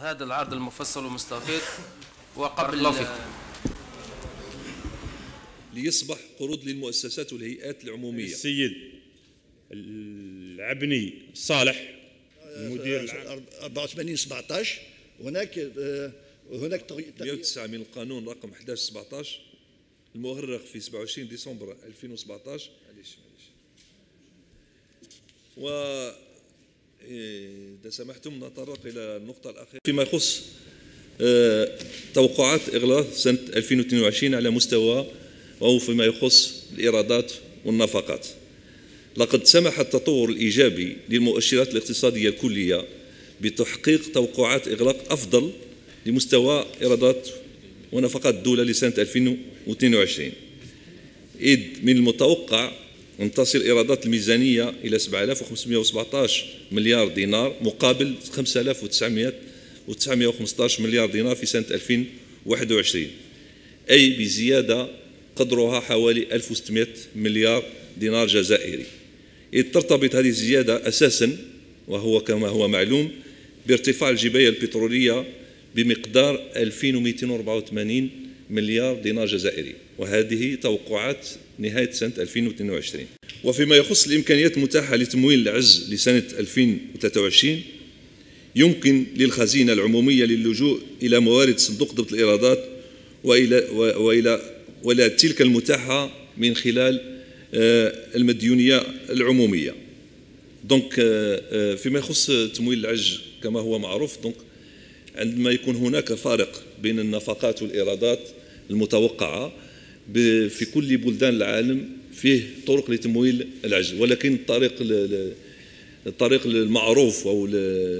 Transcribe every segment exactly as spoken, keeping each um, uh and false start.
هذا العرض المفصل والمستفيض. وقبل الله فيكم. ليصبح قروض للمؤسسات والهيئات العمومية. السيد العبني صالح المدير العام أربعة وثمانين سبعطاش. هناك هناك مئة وتسعة من القانون رقم إحدى عشر سبعطاش المؤرخ في سبعة وعشرين ديسمبر ألفين وسبعطاش. معليش معليش. و إذا سمحتم نتطرق إلى النقطة الأخيرة فيما يخص توقعات إغلاق سنة ألفين واثنين وعشرين على مستوى وهو فيما يخص الإيرادات والنفقات. لقد سمح التطور الإيجابي للمؤشرات الاقتصادية الكلية بتحقيق توقعات إغلاق أفضل لمستوى إيرادات ونفقات الدولة لسنة ألفين واثنين وعشرين، إذ من المتوقع أن تصل إيرادات الميزانية إلى سبعة آلاف وخمسمئة وسبعطاش مليار دينار مقابل خمسة آلاف وتسعمئة وخمسة عشر مليار دينار في سنة ألفين وواحد وعشرين، أي بزيادة قدرها حوالي ألف وستمئة مليار دينار جزائري، إذ ترتبط هذه الزيادة أساساً وهو كما هو معلوم بارتفاع الجباية البترولية بمقدار ألفين ومئتين وأربعة وثمانين مليار دينار جزائري، وهذه توقعات نهاية سنة ألفين واثنين وعشرين. وفيما يخص الإمكانيات المتاحة لتمويل العجز لسنة ألفين وثلاثة وعشرين، يمكن للخزينة العمومية للجوء إلى موارد صندوق ضبط الإيرادات وإلى وإلى ولا تلك المتاحة من خلال المديونية العمومية. دونك فيما يخص تمويل العجز كما هو معروف، دونك عندما يكون هناك فارق بين النفقات والإيرادات المتوقعة في كل بلدان العالم فيه طرق لتمويل العجز، ولكن الطريق الطريق المعروف أو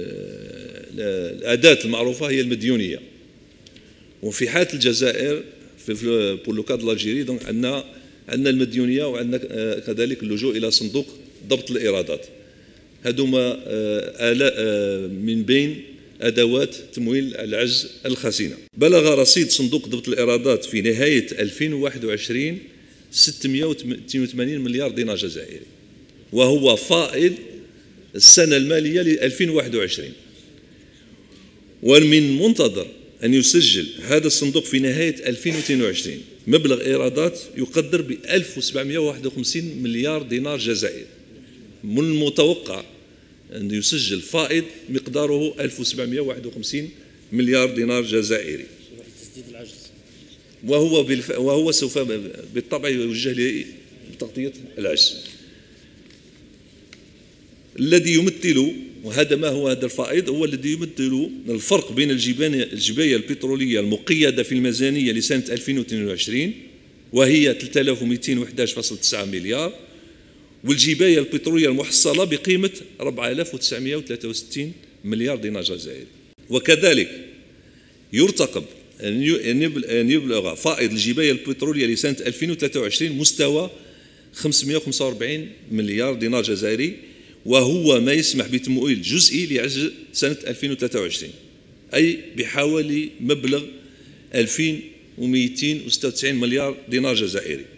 الأداة المعروفة هي المديونية. وفي حالة الجزائر في بور لو كاد الجيري دونك عندنا عندنا المديونية وعندنا كذلك اللجوء إلى صندوق ضبط الإيرادات. هذوما من بين أدوات تمويل العجز الخزينة. بلغ رصيد صندوق ضبط الإيرادات في نهاية ألفين وواحد وعشرين ستمئة واثنين وثمانين مليار دينار جزائري، وهو فائض السنة المالية ل ألفين وواحد وعشرين، ومن المنتظر أن يسجل هذا الصندوق في نهاية ألفين واثنين وعشرين مبلغ إيرادات يقدر ب ألف وسبعمئة وواحد وخمسين مليار دينار جزائري. من المتوقع أن يسجل فائض مقداره ألف وسبعمئة وواحد وخمسين مليار دينار جزائري، وهو بالف... وهو سوف بالطبع يوجه لتغطية العجز الذي يمثل، وهذا ما هو هذا الفائض هو الذي يمثل الفرق بين الجباية البترولية المقيدة في الميزانية لسنة ألفين واثنين وعشرين وهي ثلاثة آلاف ومئتين وأحد عشر فاصلة تسعة مليار، والجباية البترولية المحصلة بقيمة أربعة آلاف وتسعمئة وثلاثة وستين مليار دينار جزائري. وكذلك يرتقب أن يبلغ فائض الجباية البترولية لسنة ألفين وثلاثة وعشرين مستوى خمسمئة وخمسة وأربعين مليار دينار جزائري، وهو ما يسمح بتمويل جزئي لعجز سنة ألفين وثلاثة وعشرين، أي بحوالي مبلغ ألفين ومئتين وستة وتسعين مليار دينار جزائري.